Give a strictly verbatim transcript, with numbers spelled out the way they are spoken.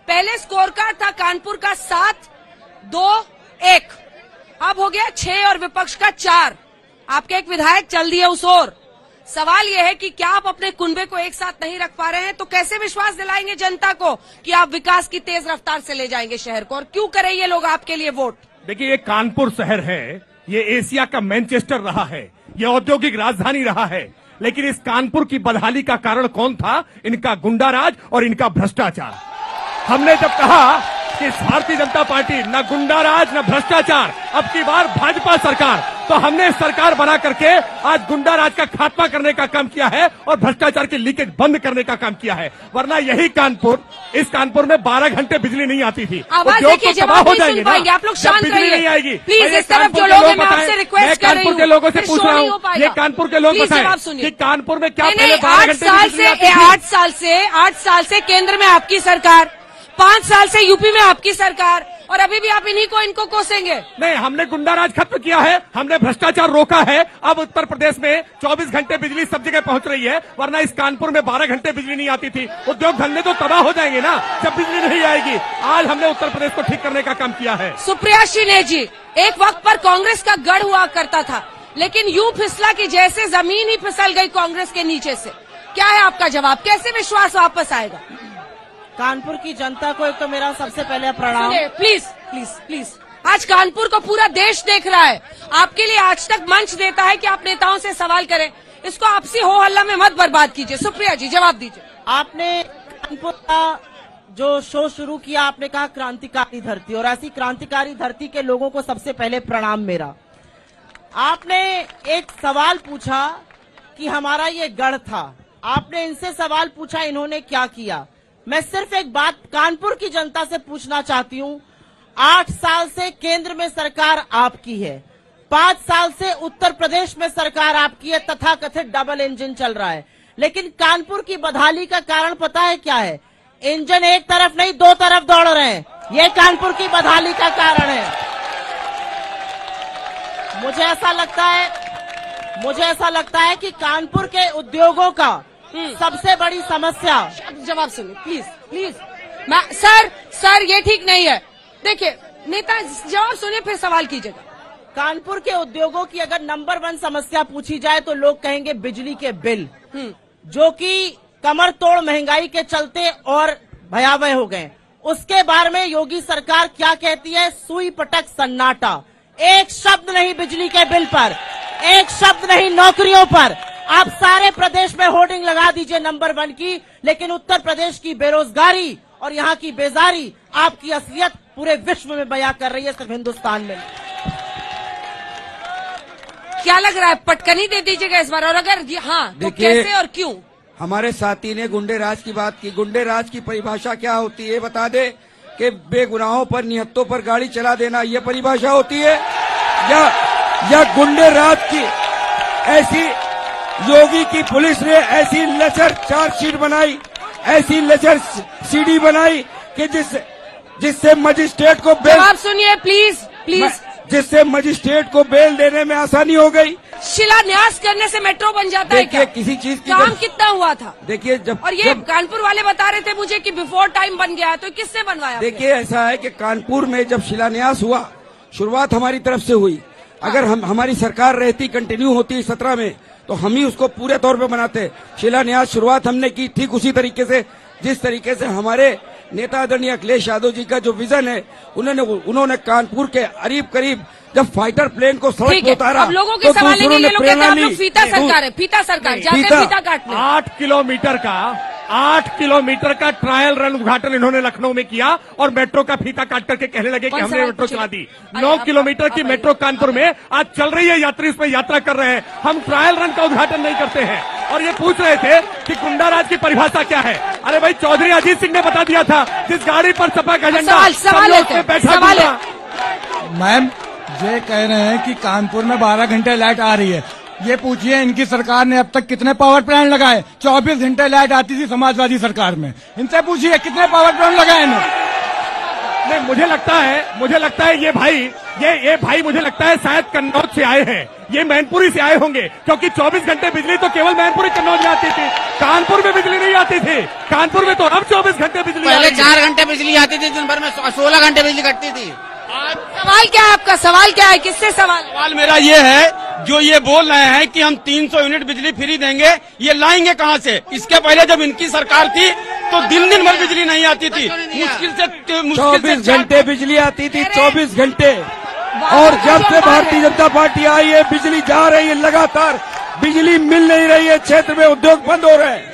पहले score card था कानपुर का सात दो एक, अब हो गया छह और विपक्ष का चार। आपके एक विधायक चल दिए उस ओर। सवाल यह है कि क्या आप अपने कुनबे को एक साथ नहीं रख पा रहे हैं, तो कैसे विश्वास दिलाएंगे जनता को कि आप विकास की तेज रफ्तार से ले जाएंगे शहर को, और क्यों करें ये लोग आपके लिए वोट? देखिए, ये कानपुर शहर है, ये एशिया का मैनचेस्टर रहा है, ये औद्योगिक राजधानी रहा है, लेकिन इस कानपुर की बदहाली का कारण कौन था? इनका गुंडाराज और इनका भ्रष्टाचार। हमने जब कहा कि भारतीय जनता पार्टी न गुंडाराज न भ्रष्टाचार, अब की बार भाजपा सरकार, तो हमने सरकार बना करके आज गुंडाराज का खात्मा करने का काम किया है और भ्रष्टाचार की लीकेज बंद करने का काम किया है। वरना यही कानपुर, इस कानपुर में बारह घंटे बिजली नहीं आती थी। आवाज देखिए, जवाब नहीं सुन पाएंगे आप लोग, शांत रहिए नहीं आएगी प्लीज। इस तरफ जो लोग हैं, मैं आपसे रिक्वेस्ट कर रही हूं, कानपुर के लोगों से पूछ रहा हूँ, ये कानपुर के लोग बताएं कि कानपुर में क्या पहले बारह घंटे साल से आठ साल से आठ साल से केंद्र में आपकी सरकार, पांच साल से यूपी में आपकी सरकार, और अभी भी आप इन्हीं को इनको कोसेंगे? नहीं, हमने गुंडाराज खत्म किया है, हमने भ्रष्टाचार रोका है। अब उत्तर प्रदेश में चौबीस घंटे बिजली सब जगह पहुंच रही है, वरना इस कानपुर में बारह घंटे बिजली नहीं आती थी। उद्योग धंधे तो तबाह हो जाएंगे ना जब बिजली नहीं आएगी। आज हमने उत्तर प्रदेश को ठीक करने का काम किया है। सुप्रिया श्रीनेह जी, एक वक्त पर कांग्रेस का गढ़ हुआ करता था, लेकिन यूं फिसला कि जैसे जमीन ही फिसल गई कांग्रेस के नीचे से। क्या है आपका जवाब? कैसे विश्वास वापस आएगा? कानपुर की जनता को एक तो मेरा सबसे पहले प्रणाम। प्लीज प्लीज प्लीज, आज कानपुर को पूरा देश देख रहा है, आपके लिए आज तक मंच देता है कि आप नेताओं से सवाल करें। इसको आपसी हो हल्ला में मत बर्बाद कीजिए। सुप्रिया जी, जवाब दीजिए। आपने कानपुर का जो शो शुरू किया, आपने कहा क्रांतिकारी धरती, और ऐसी क्रांतिकारी धरती के लोगों को सबसे पहले प्रणाम मेरा। आपने एक सवाल पूछा कि हमारा ये गढ़ था, आपने इनसे सवाल पूछा इन्होंने क्या किया। मैं सिर्फ एक बात कानपुर की जनता से पूछना चाहती हूँ, आठ साल से केंद्र में सरकार आपकी है, पांच साल से उत्तर प्रदेश में सरकार आपकी है, तथाकथित डबल इंजन चल रहा है, लेकिन कानपुर की बदहाली का कारण पता है क्या है? इंजन एक तरफ नहीं दो तरफ दौड़ रहे हैं, ये कानपुर की बदहाली का कारण है। मुझे ऐसा लगता है मुझे ऐसा लगता है कि कानपुर के उद्योगों का सबसे बड़ी समस्या। जवाब सुनिए प्लीज प्लीज। मैं सर सर ये ठीक नहीं है। देखिए नेता, जवाब सुनिए फिर सवाल कीजिएगा। कानपुर के उद्योगों की अगर नंबर वन समस्या पूछी जाए तो लोग कहेंगे बिजली के बिल, जो कि कमर तोड़ महंगाई के चलते और भयावह हो गए। उसके बारे में योगी सरकार क्या कहती है? सुई पटक सन्नाटा, एक शब्द नहीं बिजली के बिल पर, एक शब्द नहीं नौकरियों पर। आप सारे प्रदेश में होर्डिंग लगा दीजिए नंबर वन की, लेकिन उत्तर प्रदेश की बेरोजगारी और यहाँ की बेजारी आपकी असलियत पूरे विश्व में बयां कर रही है, सिर्फ हिंदुस्तान में। क्या लग रहा है, पटकनी दे दीजिएगा इस बार? और अगर हाँ तो कैसे और क्यों? हमारे साथी ने गुंडे राज की बात की। गुंडे राज की परिभाषा क्या होती है बता दे? कि बेगुनाहों पर, निहत्तों पर गाड़ी चला देना, ये परिभाषा होती है? या या गुंडे राज की ऐसी योगी की पुलिस ने ऐसी लचर चार्जशीट बनाई, ऐसी लचर सीडी बनाई कि जिस जिससे मजिस्ट्रेट को बेल, जवाब सुनिए प्लीज प्लीज, जिससे मजिस्ट्रेट को बेल देने में आसानी हो गई। शिलान्यास करने से मेट्रो बन जाता है क्या? किसी चीज की काम कितना हुआ था? देखिए जब और ये जब, कानपुर वाले बता रहे थे मुझे कि बिफोर टाइम बन गया, तो किससे बनवाया? देखिए ऐसा है कि कानपुर में जब शिलान्यास हुआ, शुरुआत हमारी तरफ से हुई। अगर हम हमारी सरकार रहती, कंटिन्यू होती सत्रह में, तो हम ही उसको पूरे तौर पे बनाते। शिलान्यास शुरुआत हमने की ठीक उसी तरीके से जिस तरीके से हमारे नेता आदरणीय अखिलेश यादव जी का जो विजन है, उन्होंने उन्होंने कानपुर के करीब करीब जब फाइटर प्लेन को सड़क पर उतारा, अब लोगों के सवाल नहीं, लोग कहते हैं आप लोग फीता सरकार है, फीता सरकार जाते हैं फीता काटने। आठ किलोमीटर का आठ किलोमीटर का ट्रायल रन उद्घाटन इन्होंने लखनऊ में किया और मेट्रो का फीता काट करके कहने लगे कि हमने मेट्रो चला दी। नौ किलोमीटर की मेट्रो कानपुर में आज चल रही है, यात्री इसमें यात्रा कर रहे हैं। हम ट्रायल रन का उद्घाटन नहीं करते हैं। और ये पूछ रहे थे कि गुंडाराज की परिभाषा क्या है? अरे भाई, चौधरी अजीत सिंह ने बता दिया था, जिस गाड़ी पर सपा का झंडा बैठा। मैम ये कह रहे हैं कि कानपुर में बारह घंटे लाइट आ रही है। ये पूछिए इनकी सरकार ने अब तक कितने पावर प्लांट लगाए? चौबीस घंटे लाइट आती थी समाजवादी सरकार में। इनसे पूछिए कितने पावर प्लांट लगाए इन्होंने। नहीं, मुझे लगता है मुझे लगता है ये भाई ये ये भाई मुझे लगता है शायद कन्नौज से आए हैं, ये मैनपुरी से आए होंगे, क्योंकि चौबीस घंटे बिजली तो केवल मैनपुरी कन्नौज में आती थी, कानपुर में बिजली नहीं आती थी। कानपुर में तो अब चौबीस घंटे बिजली पहले चार घंटे बिजली आती थी, दिन भर में सोलह घंटे बिजली कटती थी। सवाल क्या है आपका? सवाल क्या है? किससे सवाल? सवाल मेरा ये है, जो ये बोल रहे हैं कि हम तीन सौ यूनिट बिजली फ्री देंगे, ये लाएंगे कहाँ से? इसके पहले जब इनकी सरकार थी तो दिन दिन भर बिजली नहीं आती थी, मुश्किल से चौबीस घंटे बिजली आती थी, चौबीस घंटे। और जब से भारतीय जनता पार्टी आई है बिजली जा रही है, लगातार बिजली मिल नहीं रही है, क्षेत्र में उद्योग बंद हो रहे हैं।